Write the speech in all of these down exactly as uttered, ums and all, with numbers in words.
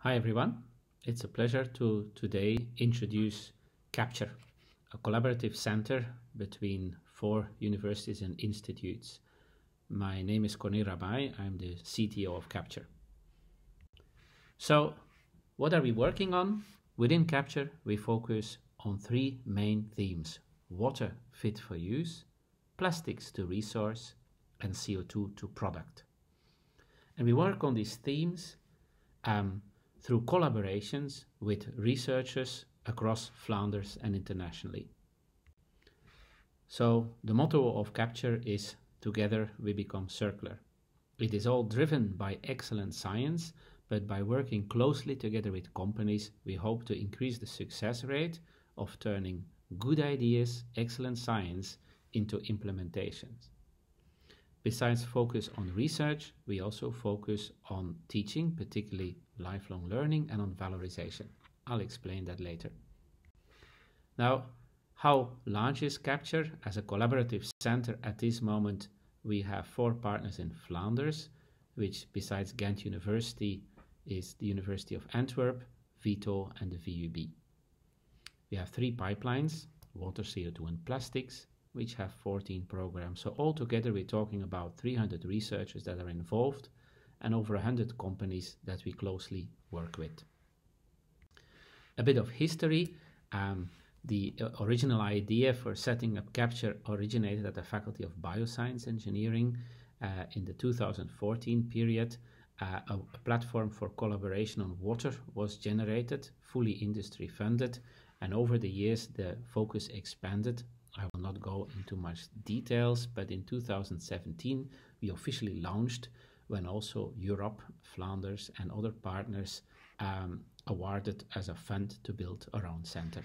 Hi everyone, it's a pleasure to today introduce Capture, a collaborative center between four universities and institutes. My name is Corné Rabai, I'm the C T O of Capture. So, what are we working on? Within Capture, we focus on three main themes: water fit for use, plastics to resource, and C O two to product. And we work on these themes um, through collaborations with researchers across Flanders and internationally. So the motto of Capture is "Together we become circular." It is all driven by excellent science, but by working closely together with companies, we hope to increase the success rate of turning good ideas, excellent science, into implementations. Besides focus on research, we also focus on teaching, particularly lifelong learning, and on valorization. I'll explain that later. Now, how large is Capture? As a collaborative center at this moment, we have four partners in Flanders, which besides Ghent University is the University of Antwerp, Vito, and the V U B. We have three pipelines, water, C O two, and plastics, which have fourteen programs. So altogether we're talking about three hundred researchers that are involved and over one hundred companies that we closely work with. A bit of history. Um, the uh, original idea for setting up Capture originated at the Faculty of Bioscience Engineering uh, in the two thousand fourteen period. Uh, a, a platform for collaboration on water was generated, fully industry funded, and over the years the focus expanded. I will not go into much details, but in two thousand seventeen we officially launched when also Europe, Flanders and other partners um, awarded as a fund to build our own center.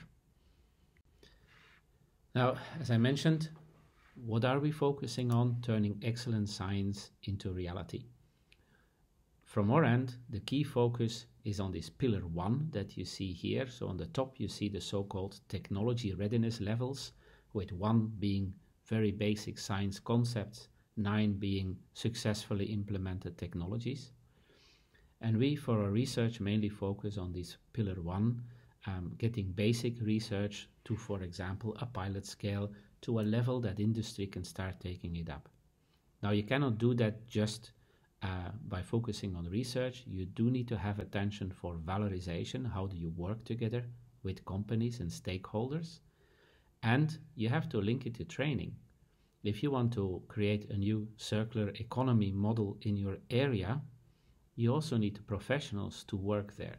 Now, as I mentioned, what are we focusing on? Turning excellent science into reality. From our end, the key focus is on this pillar one that you see here. So on the top you see the so-called technology readiness levels, with one being very basic science concepts, nine being successfully implemented technologies. And we, for our research, mainly focus on this pillar one, um, getting basic research to, for example, a pilot scale to a level that industry can start taking it up. Now, you cannot do that just uh, by focusing on research. You do need to have attention for valorization. How do you work together with companies and stakeholders? And you have to link it to training. If you want to create a new circular economy model in your area, you also need professionals to work there.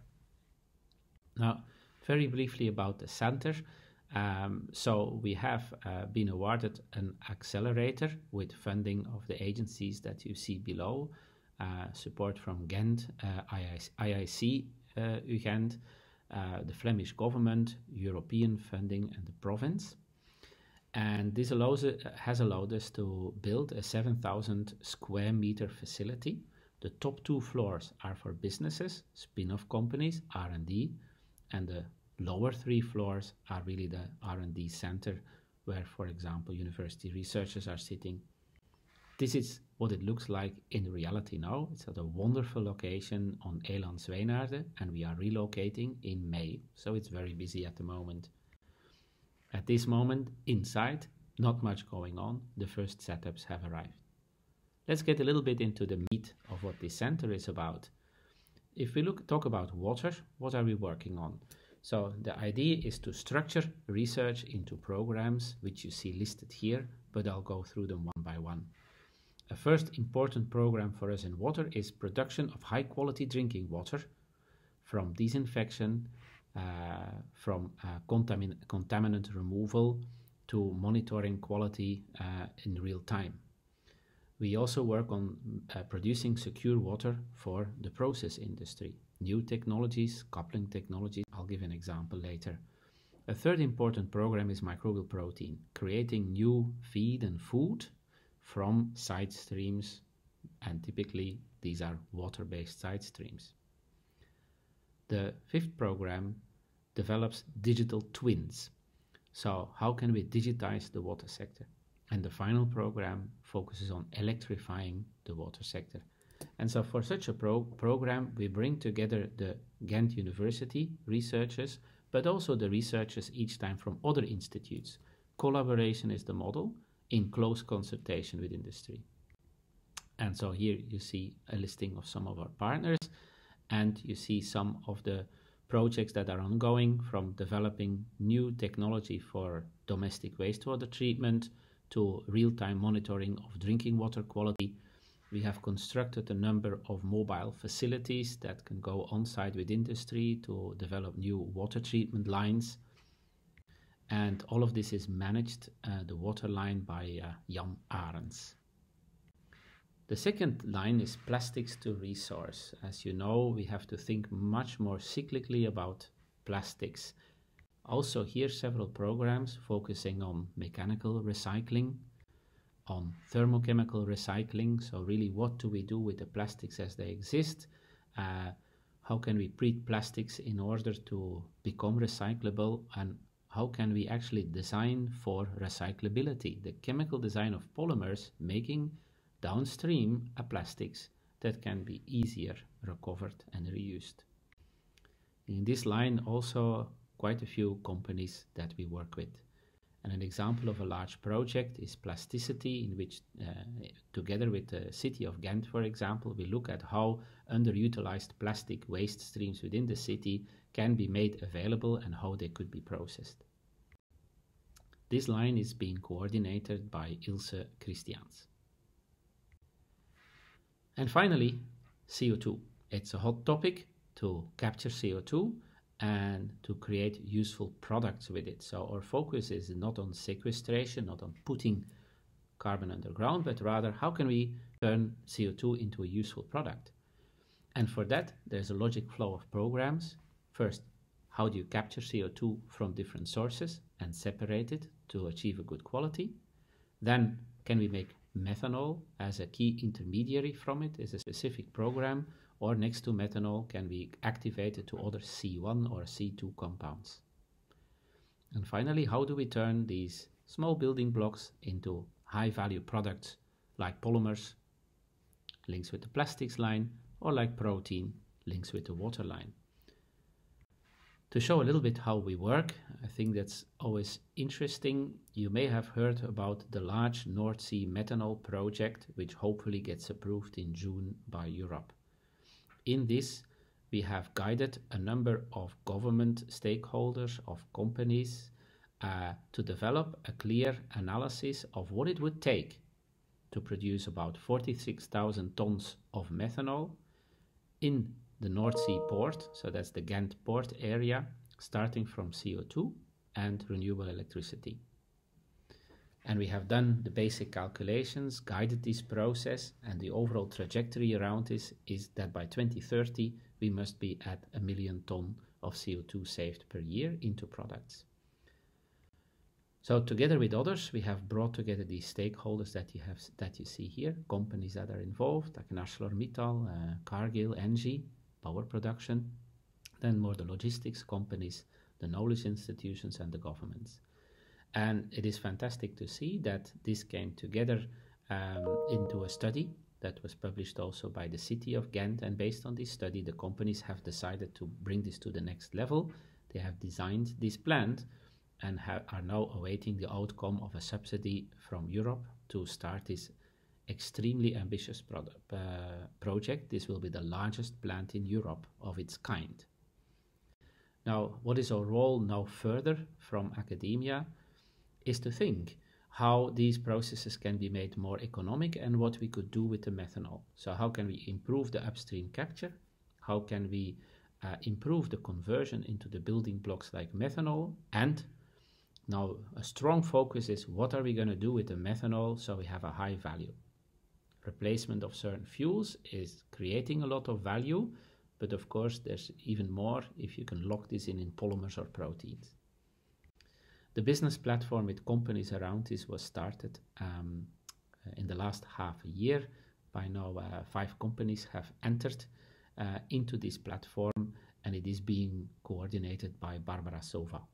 Now, very briefly about the center. Um, so we have uh, been awarded an accelerator with funding of the agencies that you see below, uh, support from Ghent, uh, I I C, uh, U Ghent, Uh, the Flemish government, European funding, and the province. And this allows, uh, has allowed us to build a seven thousand square meter facility. The top two floors are for businesses, spin-off companies, R and D, and the lower three floors are really the R and D center where, for example, university researchers are sitting. This is what it looks like in reality now. It's at a wonderful location on Eland Zwenaarde, and we are relocating in May, so it's very busy at the moment. At this moment, inside, not much going on. The first setups have arrived. Let's get a little bit into the meat of what this center is about. If we look talk about water, what are we working on? So the idea is to structure research into programs, which you see listed here, but I'll go through them one by one. A first important program for us in water is production of high quality drinking water, from disinfection, uh, from uh, contamin contaminant removal to monitoring quality uh, in real time. We also work on uh, producing secure water for the process industry, new technologies, coupling technologies. I'll give an example later. A third important program is microbial protein, creating new feed and food from side streams, and typically these are water-based side streams. The fifth program develops digital twins. So how can we digitize the water sector? And the final program focuses on electrifying the water sector. And so for such a pro program, we bring together the Ghent University researchers, but also the researchers each time from other institutes. Collaboration is the model in close consultation with industry. And so here you see a listing of some of our partners, and you see some of the projects that are ongoing, from developing new technology for domestic wastewater treatment to real-time monitoring of drinking water quality. We have constructed a number of mobile facilities that can go on-site with industry to develop new water treatment lines. And all of this is managed, uh, the water line, by uh, Jan Arends. The second line is plastics to resource. As you know, we have to think much more cyclically about plastics. Also here several programs focusing on mechanical recycling, on thermochemical recycling. So really, what do we do with the plastics as they exist? Uh, how can we treat plastics in order to become recyclable? And how can we actually design for recyclability? The chemical design of polymers, making downstream a plastics that can be easier recovered and reused. In this line also quite a few companies that we work with. And an example of a large project is Plasticity, in which uh, together with the city of Ghent, for example, we look at how underutilized plastic waste streams within the city can be made available and how they could be processed. This line is being coordinated by Ilse Christians. And finally, C O two. It's a hot topic to capture C O two and to create useful products with it. So our focus is not on sequestration, not on putting carbon underground, but rather how can we turn C O two into a useful product? And for that, there's a logic flow of programs. First, how do you capture C O two from different sources and separate it to achieve a good quality? Then, can we make methanol as a key intermediary from it is a specific program, or next to methanol can be activated to other C one or C two compounds. And finally, how do we turn these small building blocks into high value products like polymers, links with the plastics line, or like protein, links with the water line? To show a little bit how we work, I think that's always interesting. You may have heard about the large North Sea methanol project, which hopefully gets approved in June by Europe. In this, we have guided a number of government stakeholders, of companies, uh, to develop a clear analysis of what it would take to produce about forty-six thousand tons of methanol in the North Sea port, so that's the Ghent port area, starting from C O two and renewable electricity. And we have done the basic calculations, guided this process, and the overall trajectory around this is that by twenty thirty we must be at a million ton of C O two saved per year into products. So together with others, we have brought together these stakeholders that you have that you see here, companies that are involved, like ArcelorMittal, uh, Cargill, Engie, power production, then more the logistics companies, the knowledge institutions, and the governments. And it is fantastic to see that this came together um, into a study that was published also by the city of Ghent. And based on this study, the companies have decided to bring this to the next level. They have designed this plant and have, are now awaiting the outcome of a subsidy from Europe to start this extremely ambitious product, uh, project. This will be the largest plant in Europe of its kind. Now, what is our role now further from academia is to think how these processes can be made more economic and what we could do with the methanol. So how can we improve the upstream capture? How can we uh, improve the conversion into the building blocks like methanol? And now a strong focus is what are we going to do with the methanol so we have a high value? Replacement of certain fuels is creating a lot of value, but of course there's even more if you can lock this in in polymers or proteins. The business platform with companies around this was started um, in the last half a year. By now uh, five companies have entered uh, into this platform, and it is being coordinated by Barbara Sova.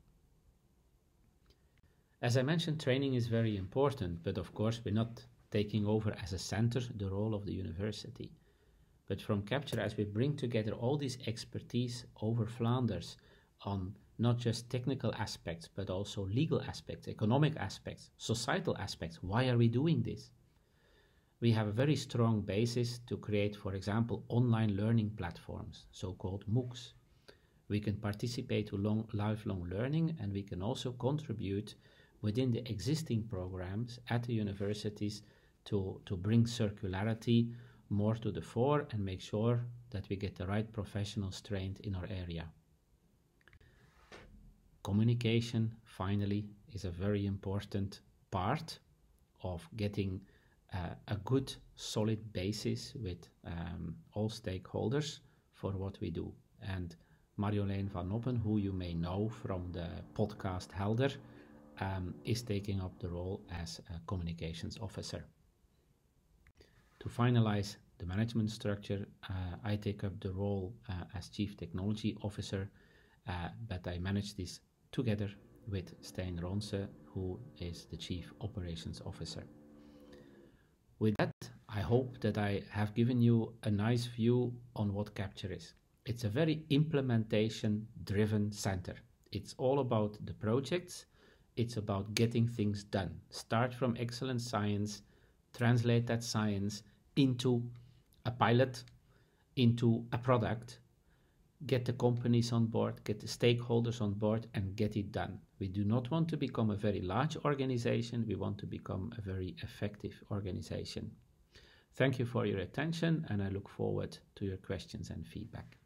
As I mentioned, training is very important, but of course we're not taking over as a center the role of the university. But from Capture, as we bring together all this expertise over Flanders on not just technical aspects, but also legal aspects, economic aspects, societal aspects, why are we doing this? We have a very strong basis to create, for example, online learning platforms, so-called MOOCs. We can participate to long, lifelong learning, and we can also contribute within the existing programs at the universities to, to bring circularity more to the fore and make sure that we get the right professionals trained in our area. Communication, finally, is a very important part of getting uh, a good, solid basis with um, all stakeholders for what we do. And Marjolein van Noppen, who you may know from the podcast Helder, um, is taking up the role as a communications officer. To finalize the management structure, uh, I take up the role uh, as Chief Technology Officer, uh, but I manage this together with Stijn Ronse, who is the Chief Operations Officer. With that, I hope that I have given you a nice view on what Capture is. It's a very implementation-driven center. It's all about the projects. It's about getting things done. Start from excellent science, translate that science into a pilot, into a product, get the companies on board, get the stakeholders on board, and get it done. We do not want to become a very large organization. We want to become a very effective organization. Thank you for your attention, and I look forward to your questions and feedback.